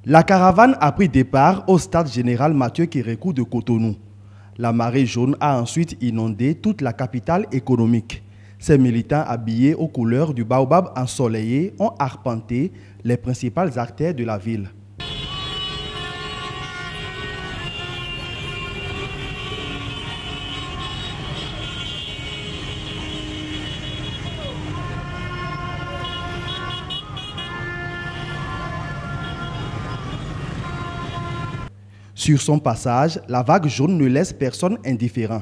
La caravane a pris départ au stade général Mathieu Kérékou de Cotonou. La marée jaune a ensuite inondé toute la capitale économique. Ces militants habillés aux couleurs du baobab ensoleillé ont arpenté les principales artères de la ville. Sur son passage, la vague jaune ne laisse personne indifférent.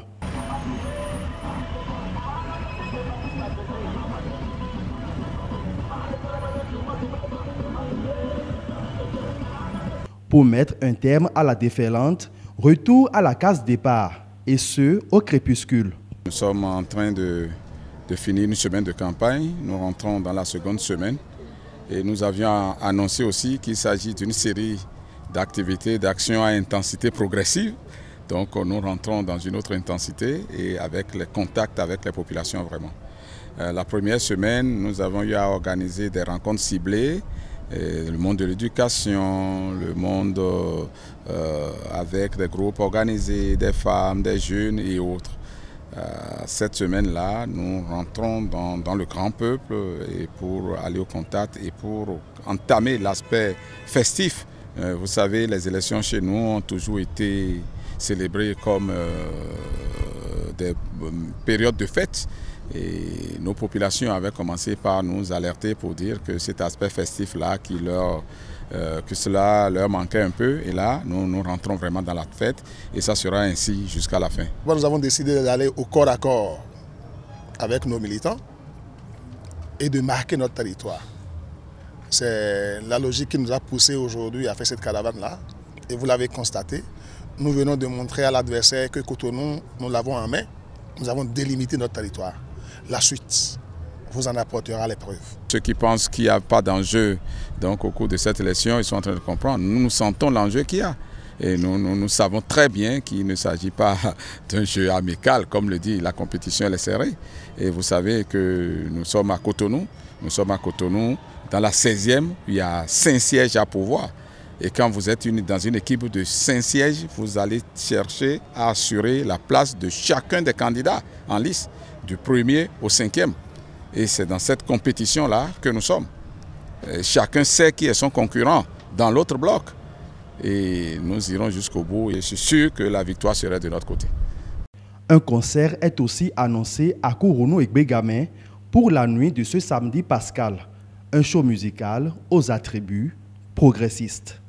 Pour mettre un terme à la déferlante, retour à la case départ, et ce, au crépuscule. Nous sommes en train de finir une semaine de campagne, nous rentrons dans la seconde semaine et nous avions annoncé aussi qu'il s'agit d'une série d'activités, d'actions à intensité progressive. Donc nous rentrons dans une autre intensité et avec les contacts avec les populations vraiment. La première semaine, nous avons eu à organiser des rencontres ciblées, le monde de l'éducation, le monde avec des groupes organisés, des femmes, des jeunes et autres. Cette semaine-là, nous rentrons dans le grand peuple et pour aller au contact et pour entamer l'aspect festif. Vous savez, les élections chez nous ont toujours été célébrées comme des périodes de fête. Et nos populations avaient commencé par nous alerter pour dire que cet aspect festif-là, que cela leur manquait un peu. Et là, nous rentrons vraiment dans la fête et ça sera ainsi jusqu'à la fin. Nous avons décidé d'aller au corps à corps avec nos militants et de marquer notre territoire. C'est la logique qui nous a poussé aujourd'hui à faire cette caravane-là. Et vous l'avez constaté, nous venons de montrer à l'adversaire que Cotonou, nous l'avons en main. Nous avons délimité notre territoire. La suite vous en apportera les preuves. Ceux qui pensent qu'il n'y a pas d'enjeu au cours de cette élection, ils sont en train de comprendre. Nous sentons l'enjeu qu'il y a. Et nous savons très bien qu'il ne s'agit pas d'un jeu amical, comme le dit la compétition, elle est serrée. Et vous savez que nous sommes à Cotonou. Nous sommes à Cotonou, dans la 16e, il y a 5 sièges à pourvoir. Et quand vous êtes dans une équipe de 5 sièges, vous allez chercher à assurer la place de chacun des candidats en liste, du 1er au 5e. Et c'est dans cette compétition-là que nous sommes. Et chacun sait qui est son concurrent dans l'autre bloc. Et nous irons jusqu'au bout et je suis sûr que la victoire serait de notre côté. Un concert est aussi annoncé à Kourounou et Bégamé pour la nuit de ce samedi pascal. Un show musical aux attributs progressistes.